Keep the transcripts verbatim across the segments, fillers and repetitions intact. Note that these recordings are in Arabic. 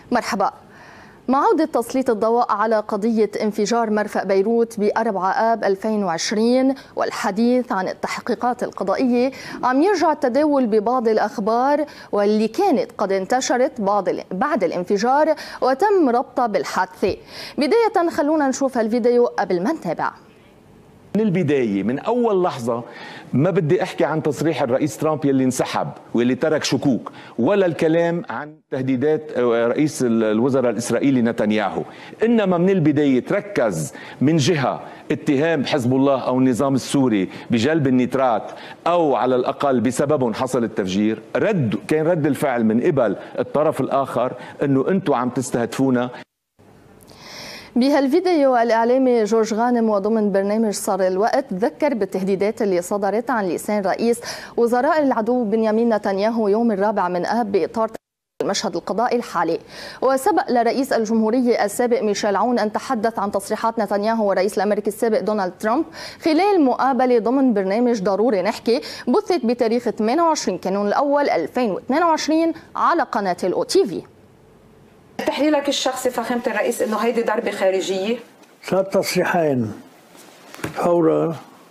مرحبا. مع عودة تسليط الضوء على قضية انفجار مرفأ بيروت بأربعة آب ألفين وعشرين والحديث عن التحقيقات القضائية، عم يرجع التداول ببعض الأخبار واللي كانت قد انتشرت بعد الانفجار وتم ربطها بالحادثة. بداية خلونا نشوف الفيديو قبل ما نتابع. من البداية من أول لحظة ما بدي أحكي عن تصريح الرئيس ترامب يلي انسحب واللي ترك شكوك، ولا الكلام عن تهديدات رئيس الوزراء الإسرائيلي نتنياهو، إنما من البداية تركز من جهة اتهام حزب الله أو النظام السوري بجلب النيترات أو على الأقل بسببهم حصل التفجير. رد كان رد الفعل من قبل الطرف الآخر إنه أنتم عم تستهدفونا. بهالفيديو الإعلامي جورج غانم وضمن برنامج صار الوقت ذكر بالتهديدات اللي صدرت عن لسان رئيس وزراء العدو بنيامين نتنياهو يوم الرابع من آب بإطار المشهد القضائي الحالي. وسبق لرئيس الجمهورية السابق ميشيل عون أن تحدث عن تصريحات نتنياهو والرئيس الأمريكي السابق دونالد ترامب خلال مقابلة ضمن برنامج ضروري نحكي بثت بتاريخ ثمانية وعشرين كانون الأول ألفين واثنين وعشرين على قناة الأو تي في. تحليلك الشخصي فخامة الرئيس انه هيدي ضربة خارجية؟ صار تصريحين فور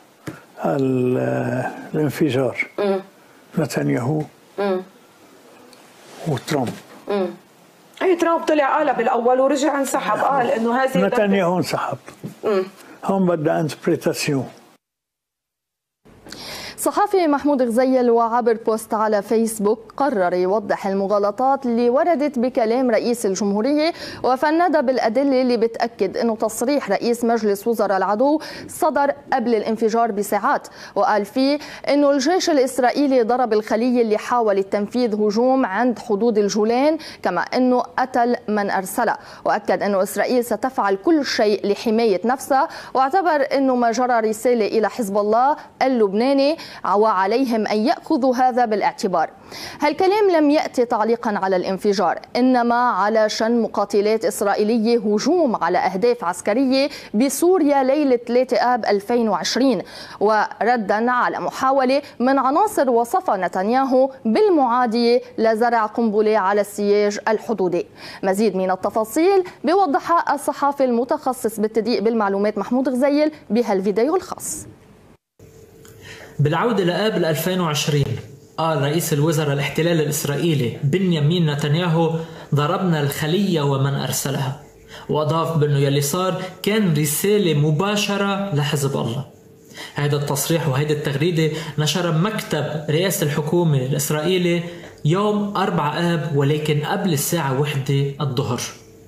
الانفجار، مم. نتنياهو مم. وترامب. امم اي ترامب طلع قال بالاول ورجع انسحب، قال انه هذه نتنياهو انسحب. امم هون بدها انتربريتاسيون. صحافي محمود غزيل وعبر بوست على فيسبوك قرر يوضح المغالطات اللي وردت بكلام رئيس الجمهورية، وفند بالأدلة اللي بتأكد أنه تصريح رئيس مجلس وزراء العدو صدر قبل الانفجار بساعات، وقال فيه أنه الجيش الإسرائيلي ضرب الخلية اللي حاولت تنفيذ هجوم عند حدود الجولان، كما أنه قتل من أرسله، وأكد أنه إسرائيل ستفعل كل شيء لحماية نفسها، واعتبر أنه ما جرى رسالة إلى حزب الله اللبناني وعليهم أن يأخذوا هذا بالاعتبار. هالكلام لم يأتي تعليقا على الانفجار، إنما على شن مقاتلات إسرائيلية هجوم على أهداف عسكرية بسوريا ليلة ثلاثة آب ألفين وعشرين، وردا على محاولة من عناصر وصفها نتنياهو بالمعادية لزرع قنبلة على السياج الحدودي. مزيد من التفاصيل بيوضحها الصحافي المتخصص بالتدقيق بالمعلومات محمود غزيل بهالفيديو الخاص. بالعودة لآب ألفين وعشرين قال رئيس الوزراء الاحتلال الإسرائيلي بنيامين نتنياهو ضربنا الخلية ومن أرسلها، وأضاف بأنه يلي صار كان رسالة مباشرة لحزب الله. هذا التصريح وهذه التغريدة نشر مكتب رئاسة الحكومة الإسرائيلي يوم أربعة آب، ولكن قبل الساعة واحدة الظهر.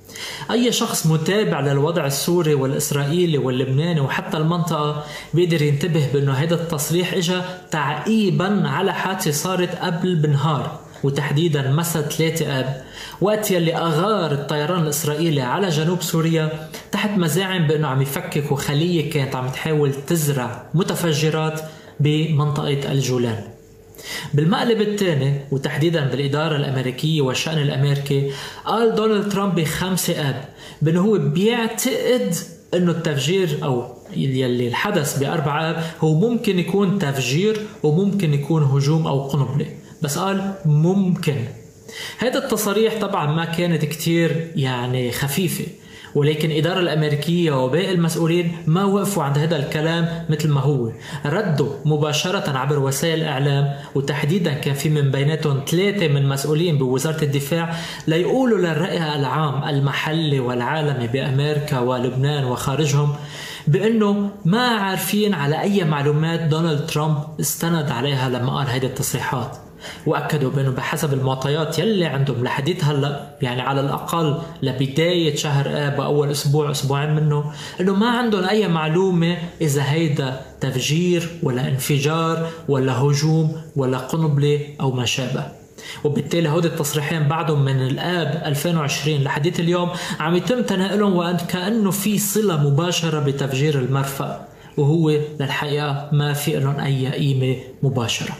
أي شخص متابع للوضع السوري والإسرائيلي واللبناني وحتى المنطقة بيقدر ينتبه بأنه هذا التصريح إجا تعقيبا على حادثة صارت قبل بنهار، وتحديدا مساء ثلاثة آب، وقت يلي أغار الطيران الإسرائيلي على جنوب سوريا تحت مزاعم بأنه عم يفككوا خلية كانت عم تحاول تزرع متفجرات بمنطقة الجولان. بالمقلب الثاني وتحديدا بالإدارة الأمريكية والشأن الأمريكي، قال دونالد ترامب بخمسة آب بأنه هو بيعتقد أنه التفجير أو يلي الحدث بأربعة آب هو ممكن يكون تفجير وممكن يكون هجوم أو قنبلة، بس قال ممكن. هذا التصريح طبعا ما كانت كتير يعني خفيفة، ولكن الإدارة الأمريكية وباقي المسؤولين ما وقفوا عند هذا الكلام مثل ما هو، ردوا مباشرة عبر وسائل الإعلام، وتحديدا كان في من بيناتهم ثلاثة من مسؤولين بوزارة الدفاع ليقولوا للرأي العام المحلي والعالمي بأمريكا ولبنان وخارجهم بأنه ما عارفين على أي معلومات دونالد ترامب استند عليها لما قال هذه التصريحات، وأكدوا بأنه بحسب المعطيات يلي عندهم لحديت هلا يعني على الأقل لبداية شهر آب أول أسبوع أسبوعين منه أنه ما عندهم أي معلومة إذا هيدا تفجير ولا انفجار ولا هجوم ولا قنبلة أو ما شابه. وبالتالي هودي التصريحين بعدهم من الآب ألفين وعشرين لحديت اليوم عم يتم تناقلهم وكأنه في صلة مباشرة بتفجير المرفأ، وهو للحقيقة ما في لهم أي قيمة مباشرة.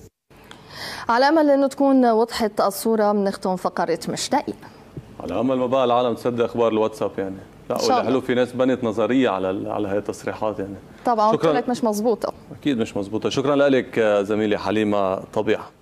على أمل أنه تكون وضحت الصورة بنختم فقرة مش دقيقة. على أمل ما بقى العالم تصدق أخبار الواتساب يعني. لا ولا حلو، في ناس بنت نظرية على على هاي التصريحات يعني. طبعا قلت لك مش مزبوطة. أكيد مش مزبوطة. شكرا لك زميلي حليمة طبيعة.